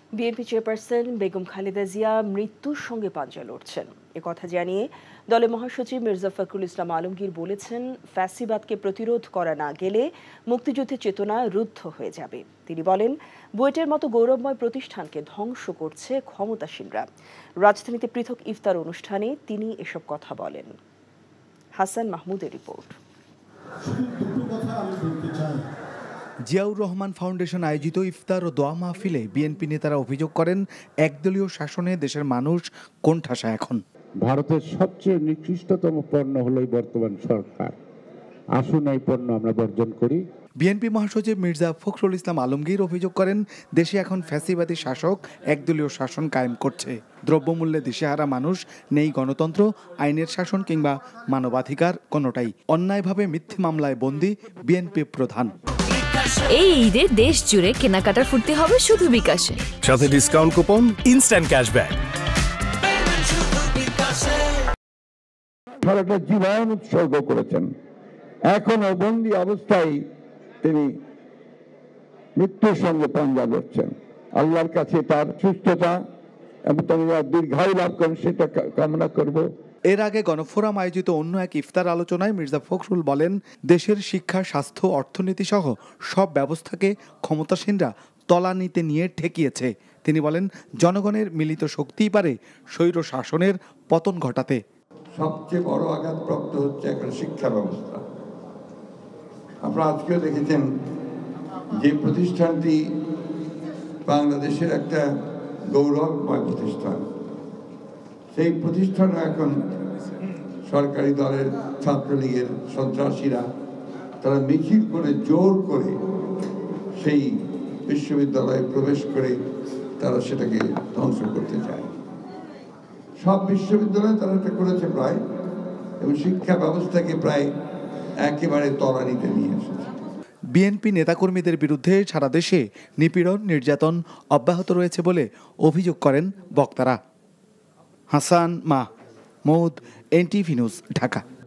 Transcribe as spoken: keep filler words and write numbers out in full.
BNP chairperson Begum Khaleda Zia মৃত্যুর সঙ্গে পাঞ্জা লড়ছেন একথা জানিয়ে দলের মহাসচিব মির্জা ফখরুল ইসলাম আলমগীর বলেছেন, ফ্যাসিবাদকে প্রতিরোধ করা না গেলে মুক্তিযুদ্ধের চেতনা রুদ্ধ হয়ে যাবে। তিনি বলেন, বুয়েটের মতো গৌরবময় প্রতিষ্ঠানকে ধ্বংস করছে ক্ষমতাসীনরা। রাজধানীতে পৃথক ইফতার অনুষ্ঠানে তিনি এসব কথা বলেন। হাসান মাহমুদের রিপোর্ট। জিয়াউর রহমান ফাউন্ডেশন আয়োজিত ইফতার ও দোয়া মাহফিলে বিএনপি নেতারা অভিযোগ করেন, একদলীয় শাসনে দেশের মানুষ কোণঠাসা। এখন ভারতের সবচেয়ে নিকৃষ্টতম পণ্য হলো বর্তমান সরকার। আসুন এই পণ্য আমরা বর্জন করি। বিএনপি মহাসচিব মির্জা ফখরুল ইসলাম আলমগীর অভিযোগ করেন, দেশে এখন ফ্যাসিবাদী শাসক একদলীয় শাসন কায়েম করছে। দ্রব্যমূল্যে দিশেহারা মানুষ, নেই গণতন্ত্র, আইনের শাসন কিংবা মানবাধিকার কোনোটাই। অন্যায়ভাবে মিথ্যে মামলায় বন্দী বিএনপি প্রধান। এই ঈদে দেশ জুড়ে কেনাকাটার ফুর্তি হবে শুধু বিকাশে, সাথে ডিসকাউন্ট কুপন, ইনস্ট্যান্ট ক্যাশব্যাক। সারাটা জীবন উৎসর্গ করেছেন, এখনো বন্দী অবস্থায় তিনি মৃত্যুর সঙ্গে পাঞ্জা লড়ছেন। আল্লাহর কাছে তার সুস্থতা এবং দীর্ঘায়ু লাভ করেন সেটা কামনা করব। এর আগে গণফোরাম আয়োজিত অন্য এক ইফতার আলোচনায় মির্জা ফখরুল বলেন, দেশের শিক্ষা, স্বাস্থ্য, অর্থনীতি সহ সব ব্যবস্থাকে ক্ষমতাসীনরা তলানিতে নিয়ে ঠেকিয়েছে। তিনি বলেন, জনগণের মিলিত শক্তিই পারে স্বৈর শাসনের পতন ঘটাতে। সবচেয়ে বড় আঘাতপ্রাপ্ত হচ্ছে এখন শিক্ষা ব্যবস্থা। আপনারা আজকেও দেখেছেন যে প্রতিষ্ঠানটি বাংলাদেশের একটা গৌরবময় প্রতিষ্ঠান, সেই প্রতিষ্ঠানও এখন সরকারি দলের ছাত্রলীগের সন্ত্রাসীরা তারা মিছিল করে জোর করে সেই বিশ্ববিদ্যালয়ে প্রবেশ করে তারা সেটাকে ধ্বংস করতে চায়। সব বিশ্ববিদ্যালয়ে তারা এটা করেছে প্রায়, এবং শিক্ষা ব্যবস্থাকে প্রায় একেবারে তলানিতে নিয়ে এসেছে। বিএনপি নেতাকর্মীদের বিরুদ্ধে সারা দেশে নিপীড়ন, নির্যাতন অব্যাহত রয়েছে বলে অভিযোগ করেন বক্তারা। Hasan Mahmud, NTV news, Dhaka.